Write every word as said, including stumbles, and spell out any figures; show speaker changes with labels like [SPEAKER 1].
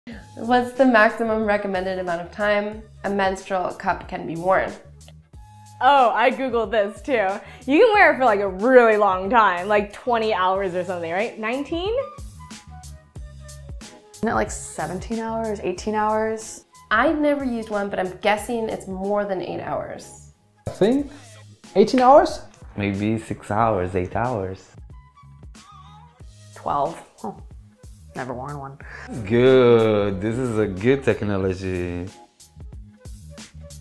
[SPEAKER 1] What's the maximum recommended amount of time a menstrual cup can be worn?
[SPEAKER 2] Oh, I googled this too. You can wear it for like a really long time, like twenty hours or something, right? nineteen?
[SPEAKER 3] Isn't it like seventeen hours, eighteen hours?
[SPEAKER 1] I've never used one, but I'm guessing it's more than eight hours.
[SPEAKER 4] I think eighteen hours?
[SPEAKER 5] Maybe six hours, eight hours.
[SPEAKER 3] twelve. Oh, never worn one.
[SPEAKER 5] Good. This is a good technology.